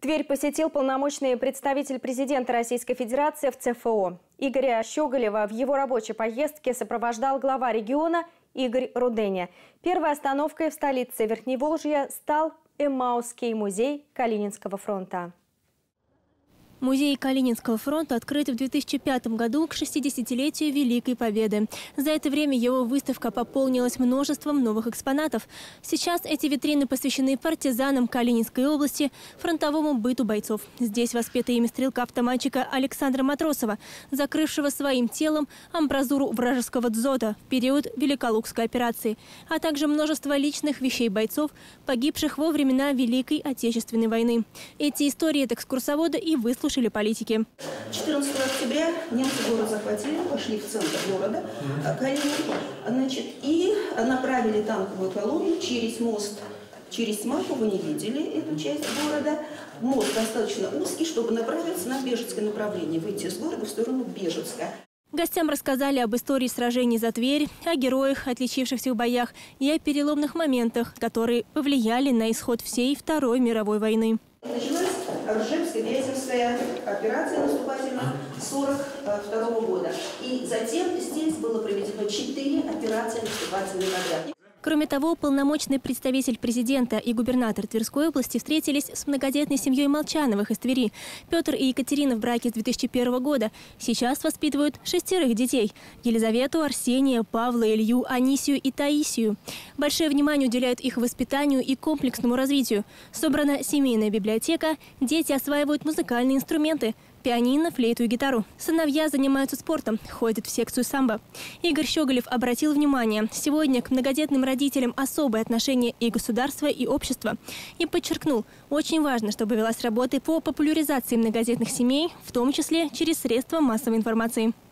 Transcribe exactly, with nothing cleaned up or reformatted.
Тверь посетил полномочный представитель президента Российской Федерации в ЦФО. Игоря Щеголева в его рабочей поездке сопровождал глава региона Игорь Руденя. Первой остановкой в столице Верхневолжья стал Эммаусский музей Калининского фронта. Музей Калининского фронта открыт в две тысячи пятом году к шестидесятилетию Великой Победы. За это время его выставка пополнилась множеством новых экспонатов. Сейчас эти витрины посвящены партизанам Калининской области, фронтовому быту бойцов. Здесь воспета ими стрелка-автоматчика Александра Матросова, закрывшего своим телом амбразуру вражеского дзота в период Великолукской операции, а также множество личных вещей бойцов, погибших во времена Великой Отечественной войны. Эти истории от экскурсовода и выслушали политики. четырнадцатого октября немцы город захватили, пошли в центр города Калинин, значит, и направили танковую колонну через мост, через Смаку, вы не видели эту часть города. Мост достаточно узкий, чтобы направиться на Бежецкое направление, выйти из города в сторону Бежецка. Гостям рассказали об истории сражений за Тверь, о героях, отличившихся в боях, и о переломных моментах, которые повлияли на исход всей Второй мировой войны. Началась Ржевско-Вяземская операция наступательная сорок второго года. И затем здесь было проведено четыре операции наступательные подряд. Кроме того, полномочный представитель президента и губернатор Тверской области встретились с многодетной семьей Молчановых из Твери. Петр и Екатерина в браке с две тысячи первого года. Сейчас воспитывают шестерых детей. Елизавету, Арсения, Павла, Илью, Анисию и Таисию. Большое внимание уделяют их воспитанию и комплексному развитию. Собрана семейная библиотека, дети осваивают музыкальные инструменты – пианино, флейту и гитару. Сыновья занимаются спортом, ходят в секцию самбо. Игорь Щеголев обратил внимание, сегодня к многодетным родителям особое отношение и государства, и общества. И подчеркнул, очень важно, чтобы велась работа по популяризации многодетных семей, в том числе через средства массовой информации.